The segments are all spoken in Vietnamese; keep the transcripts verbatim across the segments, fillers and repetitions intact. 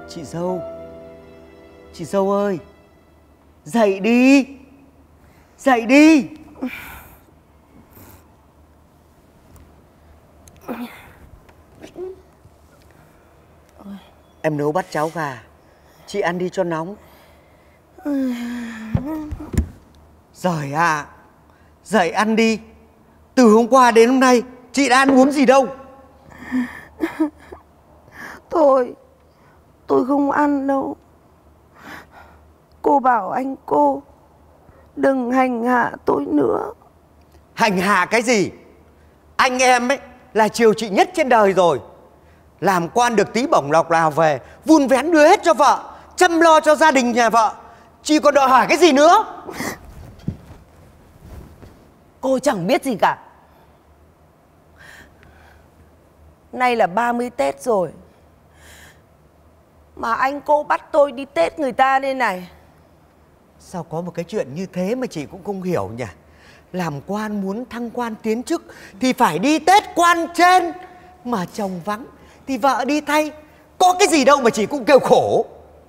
Chị dâu, chị dâu ơi, dậy đi, dậy đi. Em nấu bát cháo gà, chị ăn đi cho nóng. Giời ạ, à, dậy ăn đi. Từ hôm qua đến hôm nay chị đã ăn uống gì đâu. Thôi, tôi không ăn đâu. Cô bảo anh cô đừng hành hạ tôi nữa. Hành hạ cái gì? Anh em ấy là chiều chị nhất trên đời rồi. Làm quan được tí bổng lộc nào về, vun vén đưa hết cho vợ, chăm lo cho gia đình nhà vợ. Chị còn đòi hỏi cái gì nữa? Cô chẳng biết gì cả. Nay là ba mươi Tết rồi mà anh cô bắt tôi đi Tết người ta đây này. Sao có một cái chuyện như thế mà chị cũng không hiểu nhỉ? Làm quan muốn thăng quan tiến chức thì phải đi Tết quan trên. Mà chồng vắng thì vợ đi thay. Có cái gì đâu mà chị cũng kêu khổ.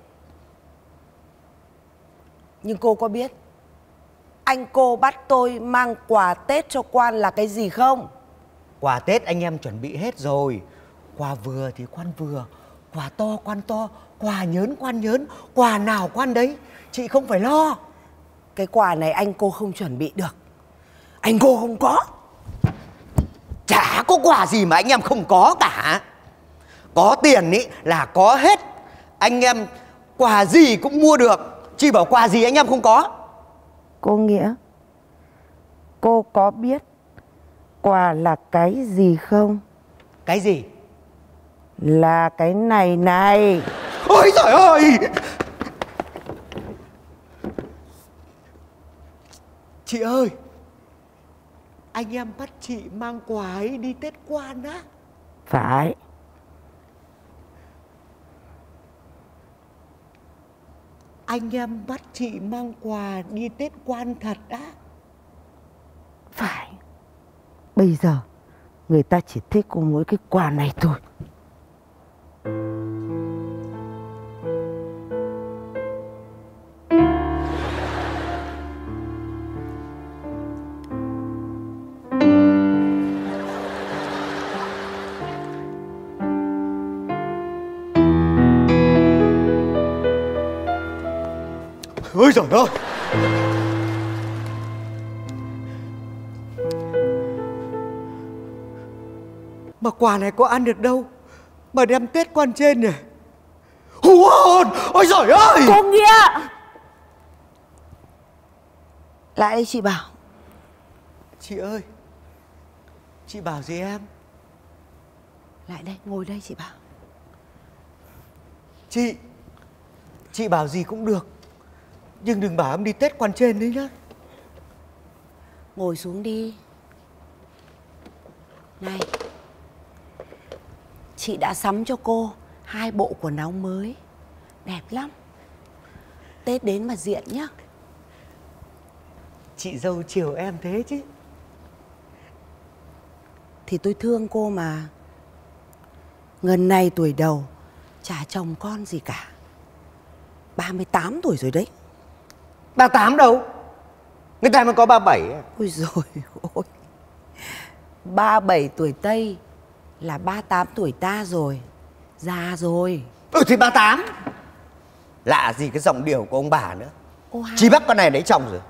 Nhưng cô có biết anh cô bắt tôi mang quà Tết cho quan là cái gì không? Quà Tết anh em chuẩn bị hết rồi. Quà vừa thì quan vừa, quà to quan to, quà nhớn quan nhớn, quà nào quan đấy. Chị không phải lo. Cái quà này anh cô không chuẩn bị được. Anh cô không có. Chả có quà gì mà anh em không có cả. Có tiền ý là có hết. Anh em quà gì cũng mua được. Chị bảo quà gì anh em không có. Cô Nghĩa, cô có biết quà là cái gì không? Cái gì? Là cái này này. Ôi trời ơi! Chị ơi, anh em bắt chị mang quà ấy đi Tết quan á. Phải. Anh em bắt chị mang quà đi Tết quan thật á. Phải. Bây giờ người ta chỉ thích cô mỗi cái quà này thôi. Ôi giời ơi! Mà quà này có ăn được đâu mà đem Tết quan trên nhỉ? Hú hồn! Ôi giời ơi! Cô Nghĩa! Lại đây chị Bảo. Chị ơi! Chị bảo gì em? Lại đây, ngồi đây chị Bảo. Chị! Chị bảo gì cũng được. Nhưng đừng bảo em đi Tết quan trên đấy nhá. Ngồi xuống đi. Này, chị đã sắm cho cô hai bộ quần áo mới. Đẹp lắm. Tết đến mà diện nhá. Chị dâu chiều em thế chứ. Thì tôi thương cô mà. Ngần này tuổi đầu chả chồng con gì cả. Ba mươi tám tuổi rồi đấy. Ba tám đâu? Người ta mới có ba bảy. Ôi dồi ôi. Ba bảy tuổi Tây là ba tám tuổi ta rồi. Già rồi. Ừ thì ba tám. Lạ gì cái giọng điệu của ông bà nữa. Ô hai. Chị bắt con này lấy chồng rồi.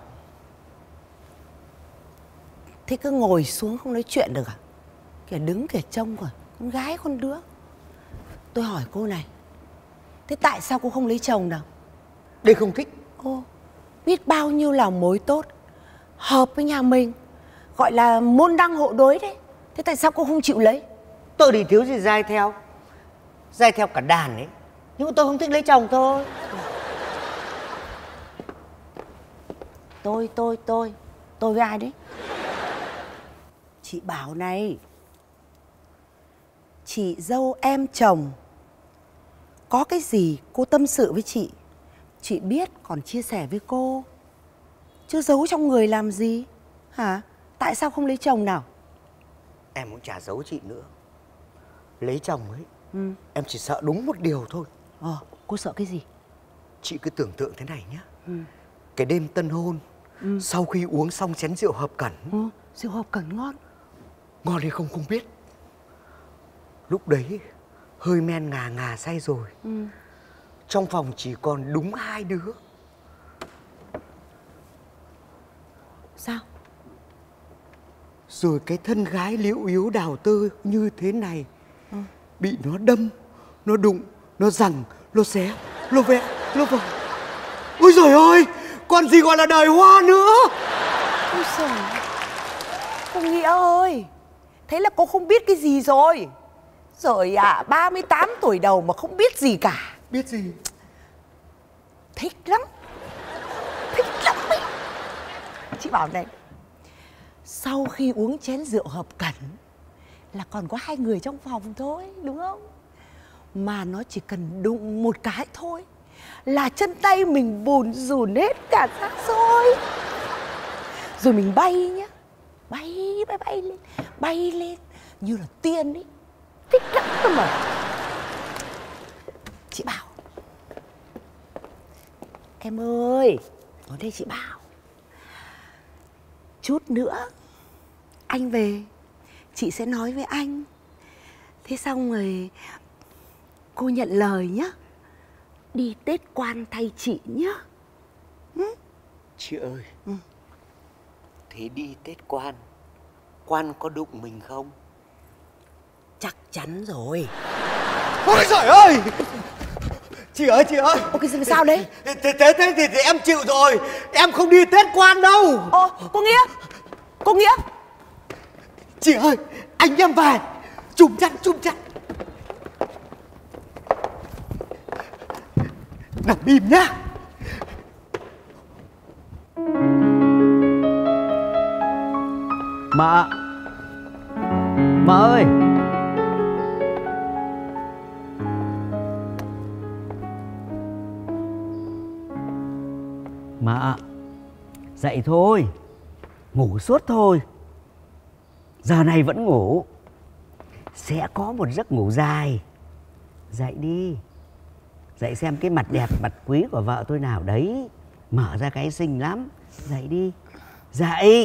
Thế cứ ngồi xuống không nói chuyện được à? Kẻ đứng kẻ trông rồi. Con gái con đứa. Tôi hỏi cô này, thế tại sao cô không lấy chồng nào? Đây không thích. Ô, biết bao nhiêu là mối tốt hợp với nhà mình, gọi là môn đăng hộ đối đấy. Thế tại sao cô không chịu lấy? Tôi thì thiếu gì dai theo. Dai theo cả đàn ấy. Nhưng mà tôi không thích lấy chồng thôi. Tôi, tôi, tôi Tôi với ai đấy? Chị Bảo này. Chị dâu em chồng. Có cái gì cô tâm sự với chị, chị biết còn chia sẻ với cô, chứ giấu trong người làm gì hả? Tại sao không lấy chồng nào? Em cũng chả giấu chị nữa. Lấy chồng ấy, ừ. em chỉ sợ đúng một điều thôi. Ờ, cô sợ cái gì? Chị cứ tưởng tượng thế này nhá. Ừ. Cái đêm tân hôn, ừ. sau khi uống xong chén rượu hợp cẩn. Ừ, rượu hợp cẩn ngon. Ngon hay không không biết. Lúc đấy hơi men ngà ngà say rồi. Ừ. Trong phòng chỉ còn đúng hai đứa. Sao? Rồi cái thân gái liễu yếu đào tơ như thế này, ừ. bị nó đâm, nó đụng, nó giằng, nó xé, nó vẽ, nó vòng. Ôi giời ơi, còn gì gọi là đời hoa nữa. Ôi giời, cô Nghĩa ơi, thế là cô không biết cái gì rồi. Rồi à, ba mươi tám tuổi đầu mà không biết gì cả. Biết gì? Thích lắm. Thích lắm ấy. Chị bảo này, sau khi uống chén rượu hợp cẩn là còn có hai người trong phòng thôi, đúng không? Mà nó chỉ cần đụng một cái thôi là chân tay mình bùn rùn hết cả ra rồi. Rồi mình bay nhá, bay bay bay lên, bay lên như là tiên ấy. Thích lắm cơ mà. Chị bảo, em ơi, ở đây chị bảo, chút nữa anh về chị sẽ nói với anh. Thế xong rồi cô nhận lời nhá, đi Tết Quan thay chị nhá. Ừ? Chị ơi, ừ. thế đi Tết Quan, Quan có đụng mình không? Chắc chắn rồi. Ôi giời ơi, chị ơi, chị ơi. Ôi cái sao đấy? Thế thế thế thì, thì, thì em chịu rồi. Em không đi Tết Quan đâu. Ồ, cô Nghĩa, cô Nghĩa. Chị ơi, anh em về. Chùm chăn, chùm chăn. Nằm im nhá. Mợ, mợ ơi. Mợ, dậy thôi. Ngủ suốt thôi. Giờ này vẫn ngủ. Sẽ có một giấc ngủ dài. Dậy đi. Dậy xem cái mặt đẹp, mặt quý của vợ tôi nào đấy. Mở ra cái xinh lắm. Dậy đi. Dậy.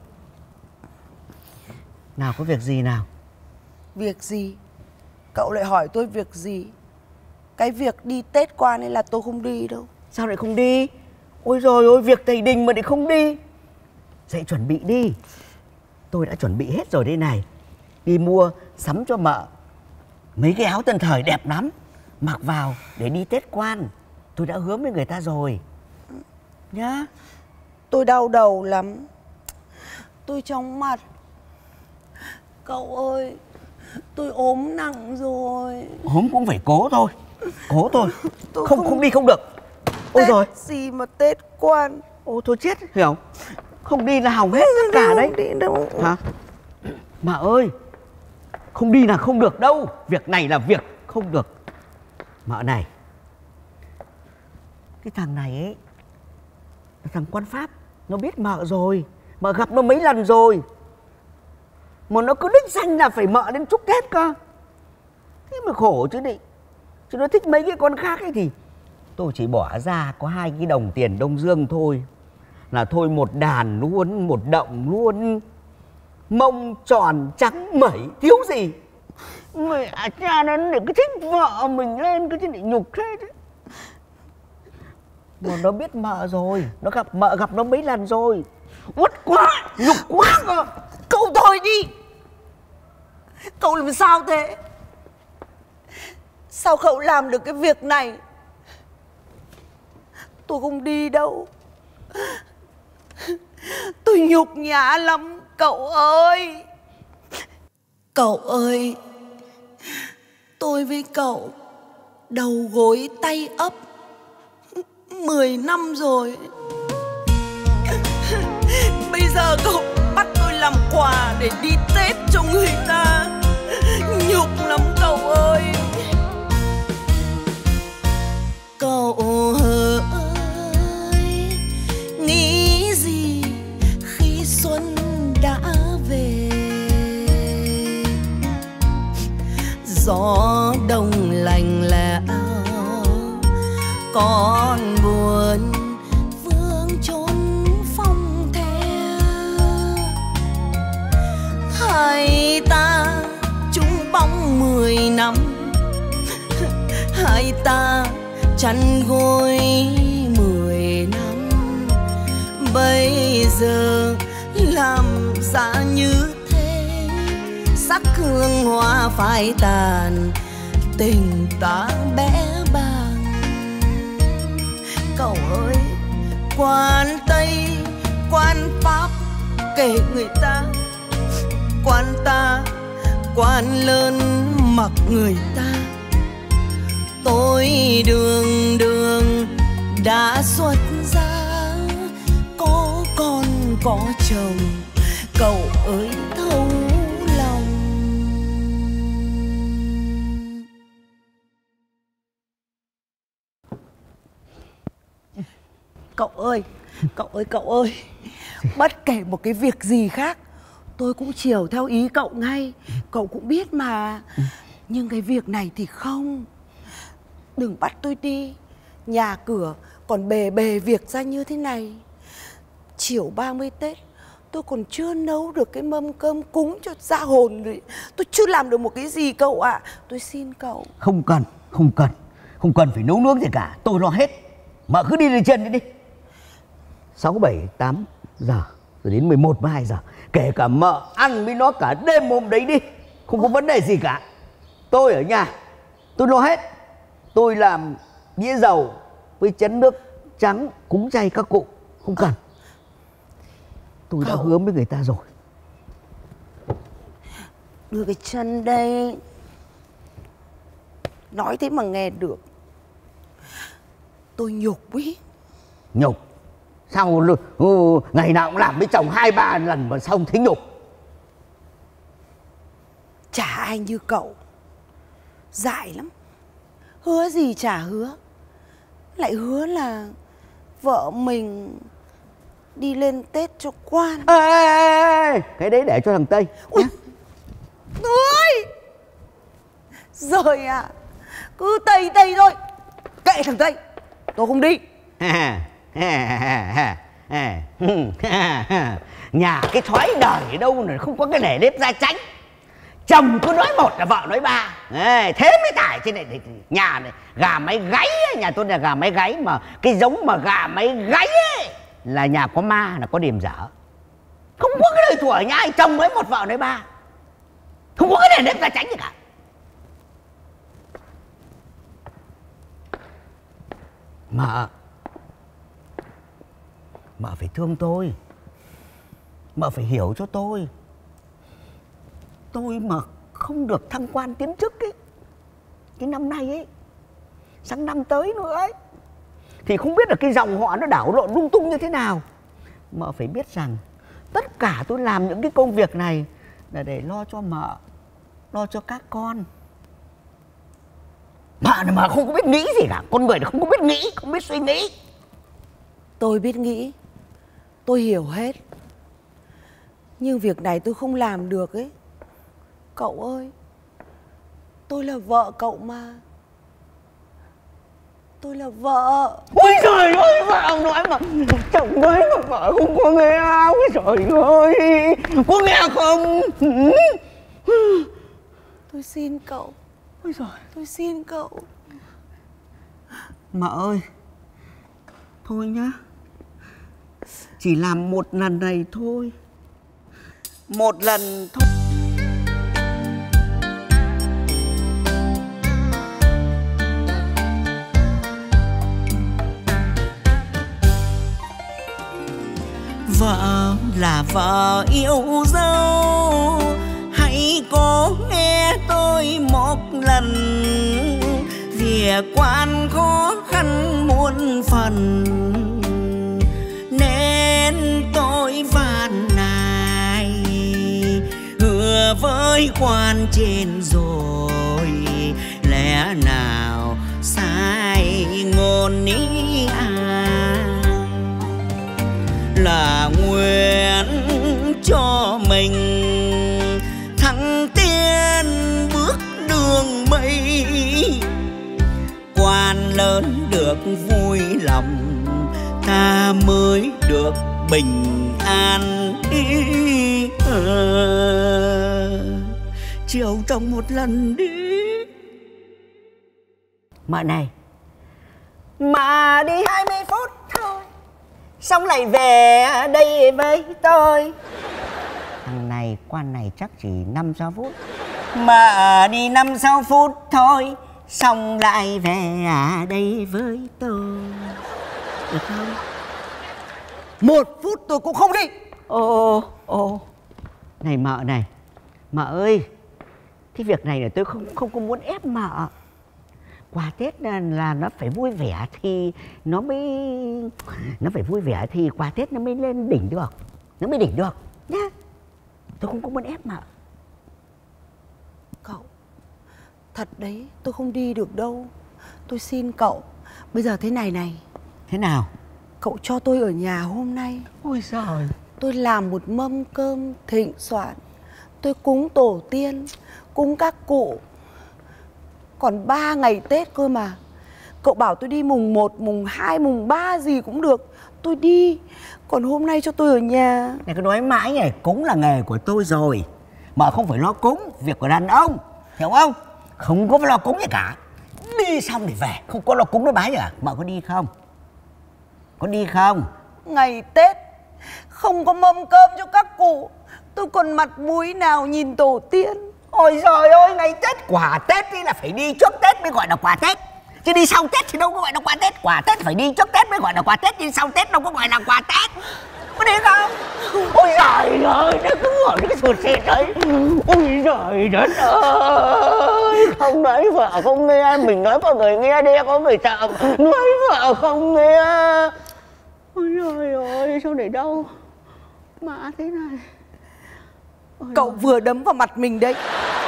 Nào, có việc gì nào? Việc gì? Cậu lại hỏi tôi việc gì? Cái việc đi Tết Quan ấy là tôi không đi đâu. Sao lại không đi? Ôi rồi ôi, việc thầy đình mà lại không đi. Dậy chuẩn bị đi. Tôi đã chuẩn bị hết rồi đây này. Đi mua sắm cho mợ mấy cái áo tân thời đẹp lắm, mặc vào để đi Tết Quan. Tôi đã hứa với người ta rồi nhá. Tôi đau đầu lắm. Tôi chóng mặt. Cậu ơi, tôi ốm nặng rồi. Ốm cũng phải cố thôi. Cố thôi. Tôi Không, không không đi không được. Ôi Tết rồi gì mà Tết Quan. Ôi thôi chết, hiểu. Không đi là hỏng hết tất cả đấy. Đi đâu. Hả? Mà ơi, không đi là không được đâu. Việc này là việc không được. Mợ này, cái thằng này ấy, thằng quan Pháp, nó biết mợ rồi. Mợ gặp nó mấy lần rồi. Mà nó cứ đích danh là phải mợ đến chúc Tết cơ. Thế mà khổ chứ đi. Chứ nó thích mấy cái con khác ấy thì tôi chỉ bỏ ra có hai cái đồng tiền Đông Dương thôi. Là thôi một đàn luôn, một động luôn. Mông tròn trắng mẩy, thiếu gì. Người à cha nó để cứ thích vợ mình lên cứ chứ để nhục thế chứ. Mà nó biết mợ rồi. Nó gặp mợ gặp nó mấy lần rồi. Uất quá, nhục quá cơ. Cậu thôi đi. Cậu làm sao thế? Sao cậu làm được cái việc này? Tôi không đi đâu. Tôi nhục nhã lắm cậu ơi. Cậu ơi, tôi với cậu đầu gối tay ấp mười năm rồi. Bây giờ cậu bắt tôi làm quà để đi Tết cho người ta. Nhục lắm cậu ơi. Cậu ơi, nghĩ gì khi xuân đã về? Gió đông lạnh lẽo còn buồn vương trốn phong the. Hai ta chung bóng mười năm, hai ta chăn gối mười năm. Bây giờ làm ra như thế, sắc hương hoa phai tàn, tình ta bé bàng. Cậu ơi, quan Tây, quan Pháp kể người ta, quan ta, quan lớn mặc người ta. Tôi đường đường đã xuất gia, có con có chồng, cậu ơi thấu lòng. Cậu ơi, cậu ơi, cậu ơi, bất kể một cái việc gì khác tôi cũng chiều theo ý cậu ngay. Cậu cũng biết mà. Nhưng cái việc này thì không. Đừng bắt tôi đi. Nhà cửa còn bề bề việc ra như thế này. Chiều ba mươi Tết tôi còn chưa nấu được cái mâm cơm cúng cho gia hồn rồi. Tôi chưa làm được một cái gì cậu ạ. À. Tôi xin cậu. Không cần, không cần. Không cần phải nấu nướng gì cả. Tôi lo hết. Mợ cứ đi lên chân đi đi. Sáu, bảy, tám giờ rồi đến mười một, mười hai giờ. Kể cả mợ ăn với nó cả đêm hôm đấy đi. Không có vấn đề gì cả. Tôi ở nhà tôi lo hết. Tôi làm đĩa dầu với chén nước trắng cúng chay các cụ. Không cần. Tôi đã hứa với người ta rồi. Đưa cái chân đây. Nói thế mà nghe được. Tôi nhục ý. Nhục? Sao ừ, ngày nào cũng làm với chồng hai ba lần mà xong thấy nhục? Chả ai như cậu. Dại lắm. Hứa gì chả hứa. Lại hứa là vợ mình đi lên Tết cho quan. Ê, ê, ê, cái đấy để cho thằng Tây. Ui, ơi. Rồi à. Cứ Tây Tây thôi. Kệ thằng Tây. Tôi không đi. Nhà cái thoái đời ở đâu này không có cái nể nếp gia chánh. Chồng cứ nói một là vợ nói ba. Ê, thế mới tải trên này. Nhà này gà máy gáy ấy. Nhà tôi là gà máy gáy. Mà cái giống mà gà máy gáy ấy là nhà có ma, là có điềm dở. Không có cái đời tuổi nhà ai chồng nói một vợ nói ba. Không có cái nể nếp gia chánh gì cả. Mợ, mợ phải thương tôi. Mợ phải hiểu cho tôi. Tôi mà không được thăng quan tiến chức ấy, cái năm nay ấy, sang năm tới nữa ấy, thì không biết là cái dòng họ nó đảo lộn lung tung như thế nào. Mợ phải biết rằng tất cả tôi làm những cái công việc này là để lo cho mợ, lo cho các con. Mợ này mà không có biết nghĩ gì cả. Con người này không có biết nghĩ, không biết suy nghĩ. Tôi biết nghĩ. Tôi hiểu hết. Nhưng việc này tôi không làm được ấy. Cậu ơi, tôi là vợ cậu mà. Tôi là vợ. Ôi trời ơi, vợ nói mà chồng nói mà vợ không có nghe. Ôi trời ơi, có nghe không? Tôi xin cậu. Ôi trời, tôi xin cậu. Mợ ơi, thôi nhá. Chỉ làm một lần này thôi. Một lần thôi. Vợ là vợ yêu dấu, hãy có nghe tôi một lần. Việc quan khó khăn muôn phần, nên tôi van nài hứa với quan trên rồi. Lẽ nào sai ngôn ý à, là nguyện cho mình thăng tiến bước đường mây. Quan lớn lớn được vui lòng, ta mới được bình an. Ý, à, chiều trong một lần đi. Mợ này, mà đi hai mươi phút thôi, xong lại về đây với tôi. Thằng này quan này chắc chỉ năm sáu phút. Mà đi năm sáu phút thôi, xong lại về đây với tôi. Được không? Một phút tôi cũng không đi. Ồ, ồ. Này mợ này, mợ ơi, cái việc này là tôi không không có muốn ép mợ. Quà Tết là nó phải vui vẻ thì nó mới nó phải vui vẻ thì quà Tết nó mới lên đỉnh được, nó mới đỉnh được nhá. Tôi không có muốn ép mợ. Cậu, thật đấy, tôi không đi được đâu. Tôi xin cậu. Bây giờ thế này này. Thế nào? Cậu cho tôi ở nhà hôm nay. Ôi giời. Tôi làm một mâm cơm thịnh soạn. Tôi cúng tổ tiên, cúng các cụ. Còn ba ngày Tết cơ mà. Cậu bảo tôi đi mùng một, mùng hai, mùng ba gì cũng được, tôi đi. Còn hôm nay cho tôi ở nhà. Này cứ nói mãi này, cúng là nghề của tôi rồi. Mà không phải lo cúng, việc của đàn ông, hiểu không? Không có phải lo cúng gì cả. Đi xong để về, không có lo cúng nói bái gì à? Mợ có đi không? Có đi không? Ngày Tết không có mâm cơm cho các cụ, tôi còn mặt mũi nào nhìn tổ tiên. Ôi giời ơi, ngày Tết, quà Tết đi là phải đi trước Tết mới gọi là quà Tết. Chứ đi sau Tết thì đâu có gọi là quà Tết. Quà Tết phải đi trước Tết mới gọi là quà Tết, đi sau Tết đâu có gọi là quà Tết. Có đi không? Ôi giời ơi, nó cứ ở cái sụt xịt đấy. Ôi giời đất ơi. Không nói vợ không nghe, mình nói mọi người nghe đi, có phải sợ. Nói vợ không nghe. Ôi giời ơi, sao để đâu mà thế này. Ôi Cậu ơi. Vừa đấm vào mặt mình đấy.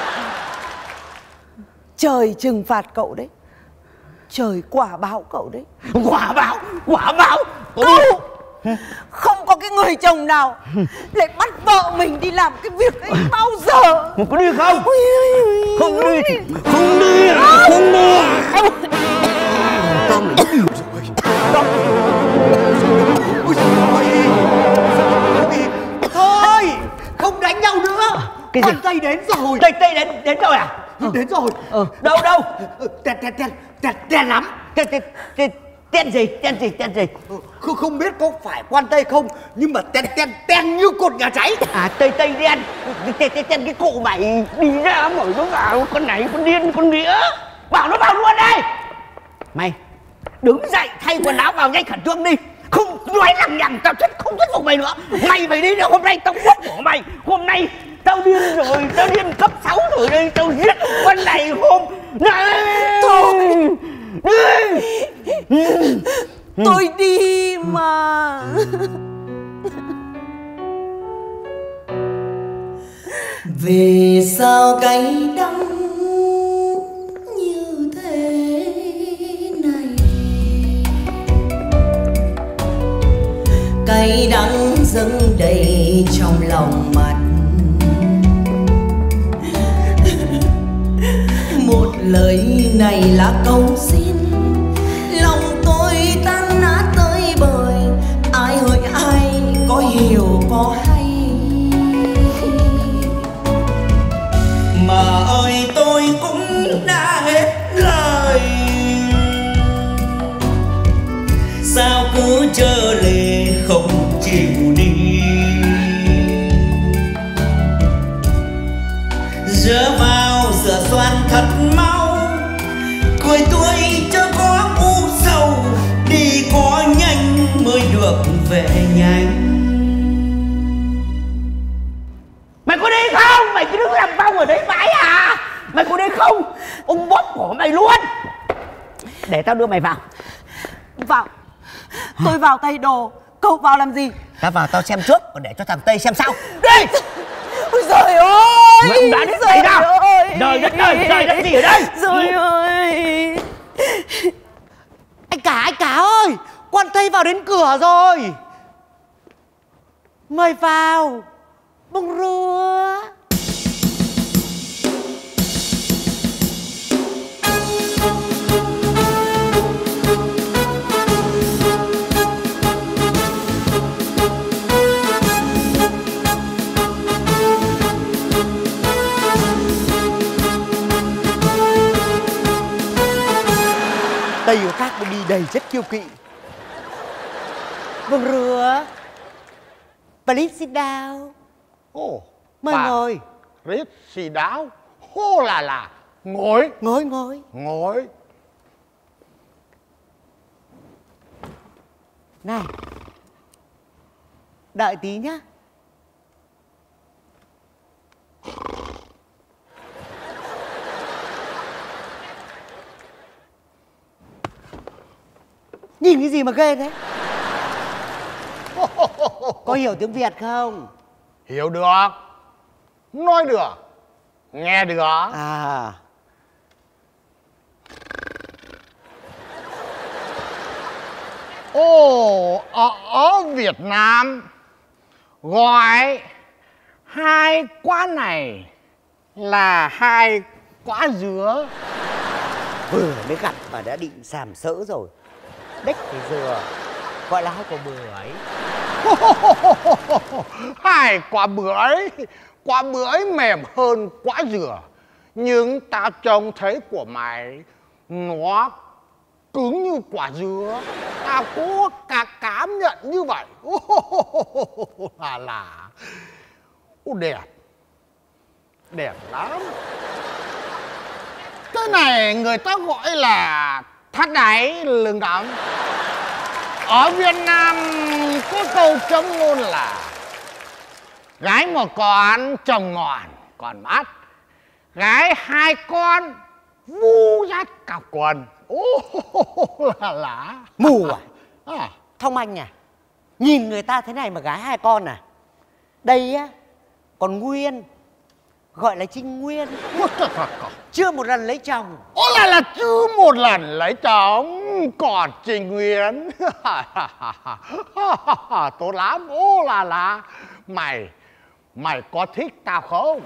Trời trừng phạt cậu đấy. Trời quả báo cậu đấy. Quả báo, quả báo. Cậu không có cái người chồng nào lại bắt vợ mình đi làm cái việc ấy bao giờ. Có đi không? Ui, ui, ui. Không đi, không đi, không đi. Tâm đi rồi. Ôi trời. Thôi, không đánh nhau nữa. Cái gì? Con Tây đến rồi. Tây Tây đến đến rồi à? Đến rồi. Ừ. Đâu đâu? Đèn đèn đèn đèn đèn lắm. Tên tên tên tên gì? Tên gì? Tên gì? Không không biết có phải quan Tây không, nhưng mà tên tên tên như cột nhà cháy. À, Tây Tây đen. Tên tên tên cái cụ mày đi ra mở nó vào, con này con điên con đĩa. Bảo nó vào luôn đây. Mày đứng dậy thay quần áo vào nhanh khẩn trương đi. Không nói lằng nhằng, tao chết không thuyết phục mày nữa. Mày phải đi được, hôm nay tao quất của mày. Hôm nay tao điên rồi, tao điên cấp sáu rồi đây, tao giết con này hôm nay. Thôi đi. Tôi đi mà. Vì sao cay đắng như thế này, cay đắng dâng đầy trong lòng mặt. Một lời này là câu xin, lòng tôi tan nát tới bời. Ai hỡi ai có hiểu có hay. Mà ơi tôi cũng đã hết lời, sao cứ trơ lệ không chịu đi. Rửa vào rửa xoan thật mau, cười tươi chớ có u sầu. Đi có nhanh mới được về nhanh. Mày có đi không? Mày cứ đứng làm bông ở đấy mãi à? Mày có đi không? Ông bóp của mày luôn. Để tao đưa mày vào. Vào. Tôi vào Tây Đồ. Cậu vào làm gì? Tao vào tao xem trước, còn để cho thằng Tây xem sau. Đi. Ôi trời ơi. Mày đã đến đây nào? Đời đất ơi, đời đất gì ở đây? Trời ơi. Anh cả, anh cả ơi, quan Tây vào đến cửa rồi. Mời vào. Bonjour. Tây ở khác mới đi đầy chất kiêu kỵ. Vâng rửa. Please sit down. Ồ, Mời ngồi. Please sit down. Hô là là. Ngồi. Ngồi ngồi. Ngồi. Này, đợi tí nhá. Nhìn cái gì mà ghê thế? Có hiểu tiếng Việt không? Hiểu được. Nói được. Nghe được. À. Ồ, ở, ở Việt Nam gọi hai quả này là hai quả dứa. Vừa mới gặp mà đã định sàm sỡ rồi. Đếch thì dừa, gọi là hai quả bưởi. Hai quả bưởi. Quả bưởi mềm hơn quả dừa. Nhưng ta trông thấy của mày nó cứng như quả dứa. Tao có cả cảm nhận như vậy. Là là Ô, đẹp. Đẹp lắm. Cái này người ta gọi là thắt đáy lưng đóng. Ở Việt Nam có câu châm ngôn là gái một con chồng ngọn còn mắt, gái hai con vu dắt cả quần. Ô là lá. Mù à? À, Thông anh à? Nhìn người ta thế này mà gái hai con à? Đây á, còn Nguyên, gọi là Trinh Nguyên, chưa một lần lấy chồng. Ô là là chưa một lần lấy chồng, còn Trình Nguyên. Tốt lắm. Ô là là Mày, mày có thích tao không?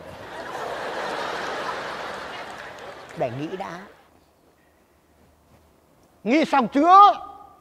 Để nghĩ đã. Nghĩ xong chưa?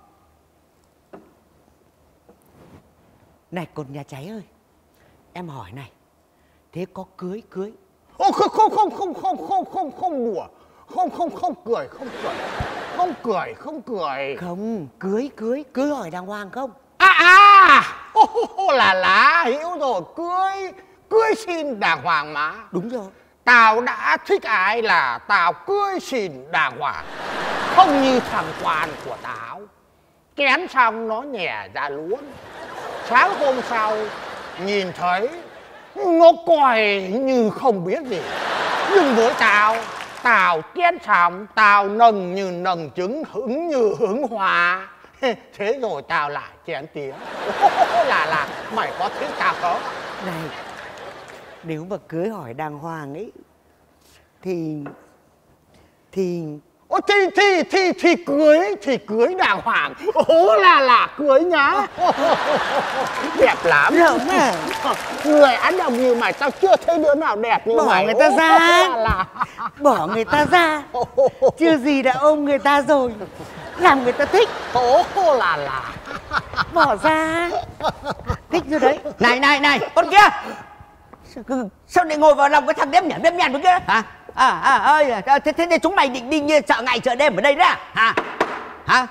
Này con nhà cháy ơi, em hỏi này, thế có cưới cưới? Ô, không không không không không không không không đùa, không không không cười không cười không cười không cười Không, cưới cưới cưới hỏi đàng hoàng không? À à, ô, ô, là lá hiểu rồi. Cưới cưới xin đàng hoàng mà. Đúng rồi. Tao đã thích ai là tao cưới xin đàng hoàng, không như thằng quan của tao. Kén xong nó nhè ra luôn. Sáng hôm sau nhìn thấy nó coi như không biết gì. Nhưng với tao, tao kén xong tao nâng như nâng trứng, hứng như hứng hoa. Thế rồi tao lại chén tiếng. Là là mày có thích tao không? Này, nếu mà cưới hỏi đàng hoàng ấy thì thì Ô, thì thì thì thì cưới thì cưới đàng hoàng. Ố là là cưới nhá. Đẹp lắm. rộng à. Người ăn đồng như mày tao chưa thấy đứa nào đẹp như Bỏ mày. người ta Ô, ra. là là Bỏ người ta ra, chưa gì đã ôm người ta rồi, làm người ta thích. Ố là là Bỏ ra. Thích rồi đấy. Này này này, con kia, sao, sao lại ngồi vào lòng cái thằng đếm nhảm đếm nhảm kia hả? À à ơi, thế thế chúng mày định đi như chợ ngày chợ đêm ở đây đó hả? Hả?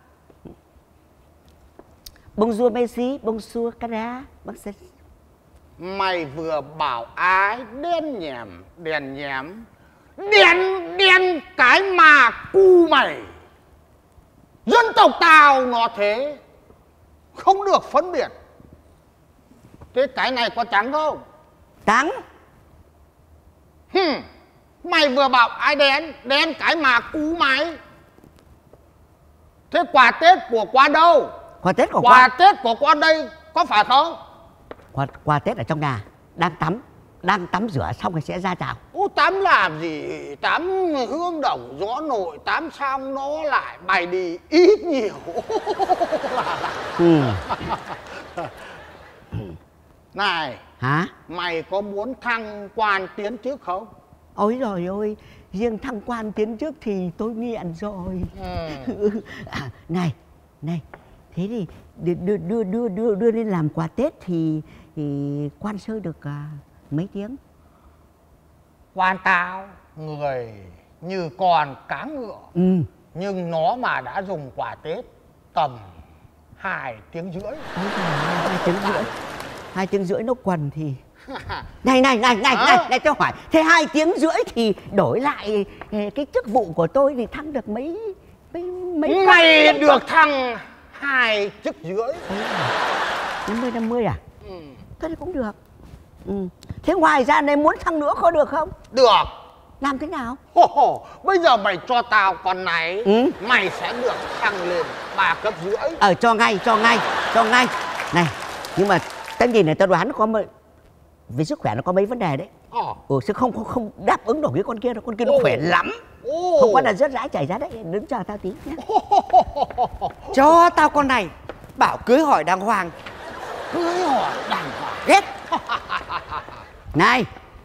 Bonjour Messi, bonjour Canada, bonjour. Mày vừa bảo ai đen nhèm đèn nhém đen đen cái mà cu mày. Dân tộc tao nó thế, không được phân biệt. Thế cái này có trắng không? Trắng. Hừm, mày vừa bảo ai đen đen cái mà cu mày. Thế quà Tết của qua đâu? Quà Tết của Quà qua. Tết của qua đây có phải không? Quà, quà Tết ở trong nhà, đang tắm, đang tắm rửa xong rồi sẽ ra chào. Ô, tắm làm gì? Tắm hương đồng gió nổi, tắm xong nó lại bày đi ít nhiều. Ừ. Này, Hả? mày có muốn thăng quan tiến trước không? Ôi rồi ôi, riêng thăng quan tiến trước thì tôi nghiện rồi. Ừ. À, này, này, thế thì đưa đưa đưa đưa đưa lên làm quà Tết thì, thì quan sơ được à, mấy tiếng? Quan tao người như còn cá ngựa, Ừ. Nhưng nó mà đã dùng quà Tết tầm hai tiếng rưỡi. Hai tiếng rưỡi. Hai tiếng rưỡi nó quần thì này này này này này này tôi hỏi, thế hai tiếng rưỡi thì đổi lại cái chức vụ của tôi thì thăng được mấy mấy mấy mày được thăng hai chức rưỡi. Năm mươi năm mươi à? Ừ. Thế thì cũng được. Ừ. Thế ngoài ra này muốn thăng nữa có được không? Được. Làm thế nào? Hồ hồ, bây giờ mày cho tao con này, ừ. mày sẽ được thăng lên ba cấp rưỡi. Ờ cho ngay, cho ngay, cho ngay. Này, nhưng mà cái gì này tao đoán nó có mấy, về sức khỏe nó có mấy vấn đề đấy. Ờ. Ừ, sẽ không, không không đáp ứng nổi cái con kia đâu, con kia nó Ồ. khỏe lắm. Ồ. Không có là rất rãi chảy ra đấy, đứng chờ tao tí nhé. Cho tao con này, bảo cưới hỏi đàng hoàng. Cưới hỏi đàng hoàng. Ghét. Này,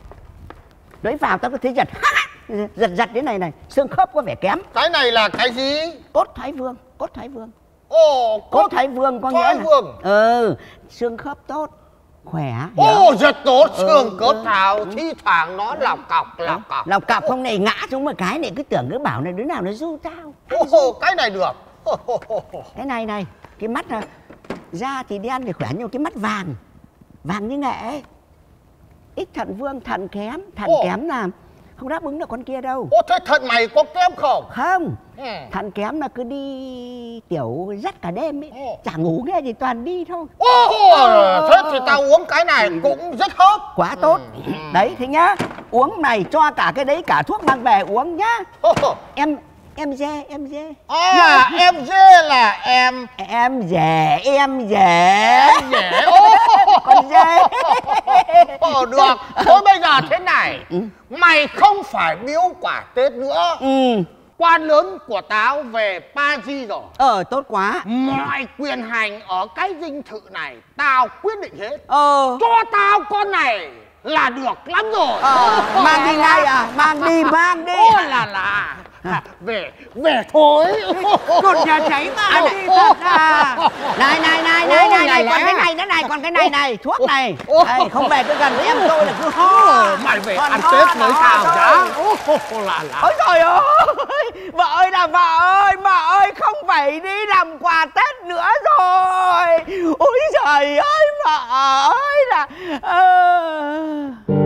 đấy vào tao có thấy giật giật giật thế này này, xương khớp có vẻ kém. Cái này là cái gì? Cốt Thái Vương, cốt Thái Vương. Ồ, Cốt, cốt Thái Vương có nghĩa là Vương. Ừ, xương khớp tốt, khỏe. Ồ, rất tốt, xương ừ, khớp ừ. thảo, thi thoảng nó lọc cọc, lọc cọc. Lọc cọc không này ngã xuống một cái này cứ tưởng cứ bảo này đứa nào nó du tao. Ồ, cái này được. Cái này này, cái mắt da thì đen thì khỏe nhưng cái mắt vàng, vàng như nghệ. Ít thận vương, thận kém, thận Ồ. kém là không đáp ứng được con kia đâu. Ồ, thế thận mày có kém không? Không, Ừ. thận kém là cứ đi tiểu dắt cả đêm ấy, Ồ. chả ngủ nghe gì toàn đi thôi. Ồ, thế thì tao uống cái này cũng rất hot. Quá tốt. Ừ. Đấy thế nhá, uống này cho cả cái đấy cả thuốc mang về uống nhá. Em em dê em dê. À, em dê là em Em dê em dê dê. con dê. Ồ, được. Thôi bây giờ thế này, Ừ. mày không phải biếu quả Tết nữa. Ừ. Quan lớn của tao về Paris rồi. Ờ tốt quá. Mọi quyền hành ở cái dinh thự này tao quyết định hết. Ờ. Cho tao con này là được lắm rồi. Ờ, mang đi ngay à? Mang đi, mang đi. Ô là là. À, về, về thôi. Cột nhà cháy mà ăn đi thật à. Này, này, này, này, này, này, còn cái này nữa này, còn cái này này, thuốc này. Đây, không về cứ gần với em tôi là cứ ho. Mày về Còn ăn ho Tết với là tao ho nhá. thôi. Ô là là. Ôi trời ơi, vợ ơi là vợ ơi, vợ ơi không phải đi làm quà Tết nữa rồi. Ôi trời ơi, vợ ơi là... Uh...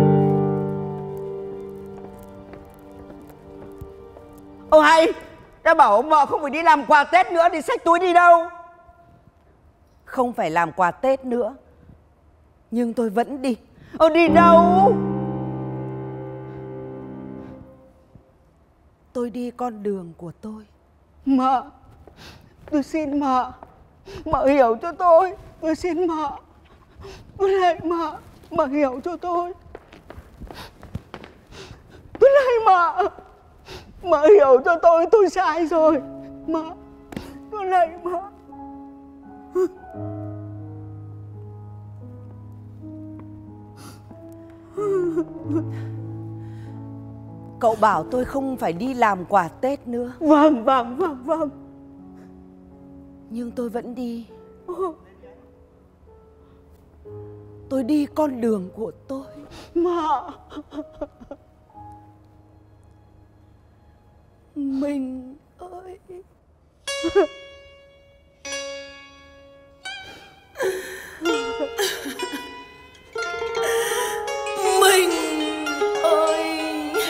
Ô hay, đã bảo vợ không phải đi làm quà Tết nữa thì xách túi đi đâu? Không phải làm quà Tết nữa, nhưng tôi vẫn đi. Ờ đi đâu? Tôi đi con đường của tôi. Mợ, tôi xin mợ, mợ hiểu cho tôi, tôi xin mợ. Tôi lạy mợ, mợ hiểu cho tôi. Tôi lạy mợ, mợ hiểu cho tôi, tôi sai rồi. Mợ, tôi lạy mợ. Cậu bảo tôi không phải đi làm quà Tết nữa, Vâng, vâng, vâng, vâng. nhưng tôi vẫn đi. Tôi đi con đường của tôi. Mợ. Mình ơi. Mình ơi.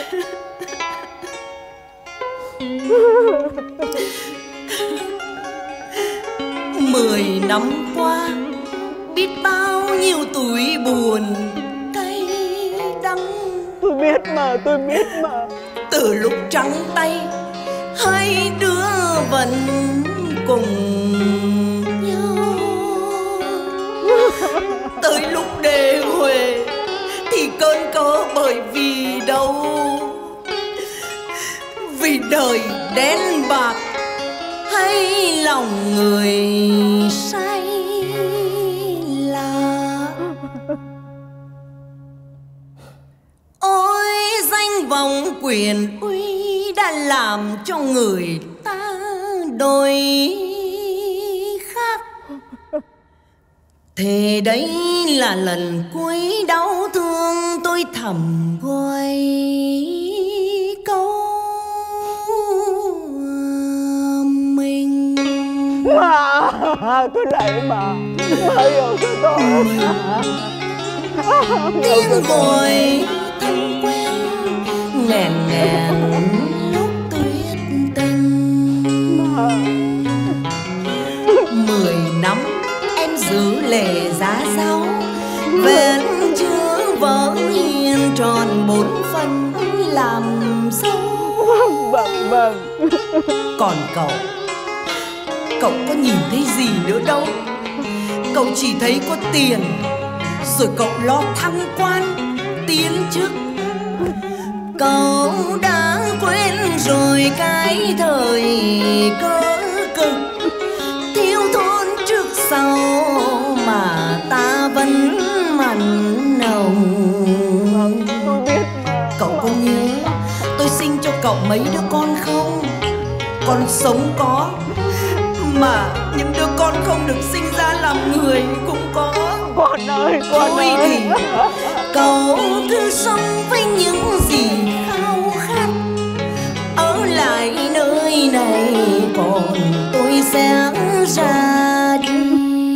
Mười năm qua biết bao nhiêu tuổi buồn cay đắng. Tôi biết mà, tôi biết mà. Từ lúc trắng tay hai đứa vẫn cùng nhau, tới lúc đề huề thì cơn cớ bởi vì đâu, vì đời đen bạc hay lòng người say lạ. Ôi danh vọng quyền uy đã làm cho người ta đổi khác. Thế đấy là lần cuối đau thương tôi thầm gọi câu. tôi lạy bà, bà hiểu cho tôi. Tiếng gọi thân quen ngàn ngàn lúc tuyết tình. Mười năm em giữ lệ giá dấu, vẫn chưa vỡ hiền tròn bốn phần làm dâu. Vâng vâng. Còn cậu, cậu có nhìn thấy gì nữa đâu. Cậu chỉ thấy có tiền, rồi cậu lo thăng quan tiến chức. Cậu đã quên rồi cái thời cơ cực, thiếu thốn trước sau mà ta vẫn mặn nồng. Cậu có nhớ tôi sinh cho cậu mấy đứa con không? Con sống có, mà những đứa con không được sinh ra làm người cũng có. Con ơi, con thôi ơi. Thì cậu cứ sống với những gì khao khát, ở lại nơi này còn tôi sẽ ra đi.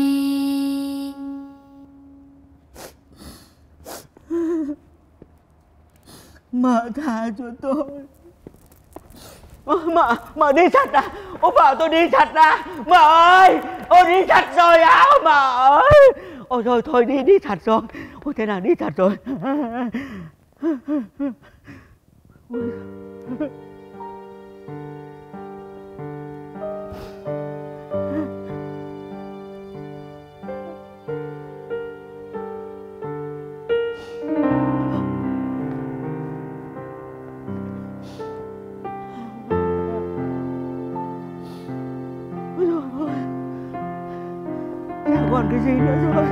Mợ tha cho tôi. Ơ, mợ, mợ đi chặt à? Ô bảo tôi đi chặt à? Mợ ơi, ô đi chặt rồi á, mợ ơi. Ôi thôi thôi đi đi chặt rồi. Ôi thế nào đi chặt rồi. Chẳng còn cái gì nữa rồi.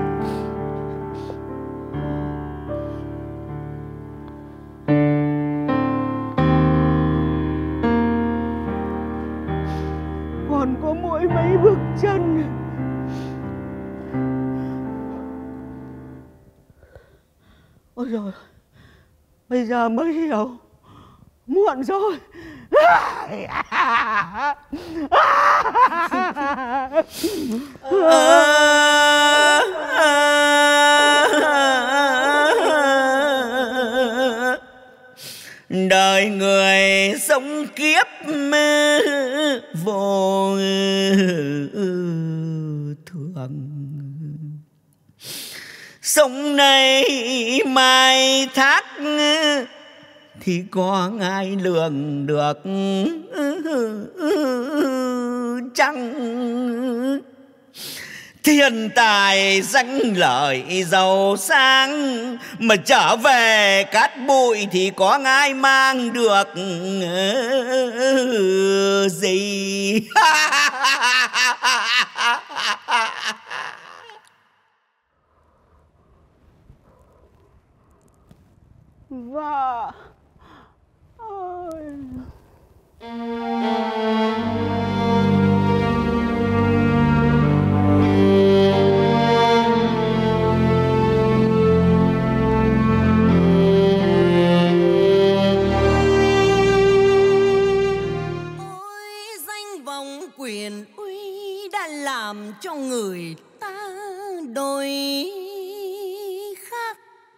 Còn có mỗi mấy bước chân. Ôi rồi, bây giờ mới hiểu. Muộn rồi. Đời người sống kiếp vô thường, sống nay mai thác thì có ai lường được chăng? Thiên tài danh lợi giàu sang, mà trở về cát bụi thì có ai mang được gì? Vợ ơi. Quyền uy đã làm cho người ta đổi khác.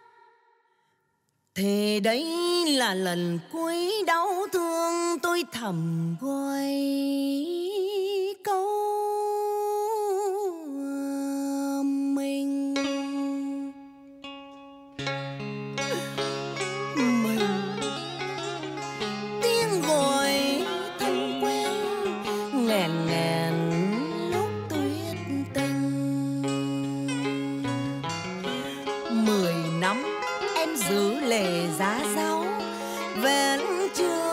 Thế đấy là lần cuối đau thương tôi thầm gọi câu mình. Mình tiếng gọi thân quen ngàn ngàn lúc tuyết tình. Mười năm em giữ lệ giá dấu, vẫn chưa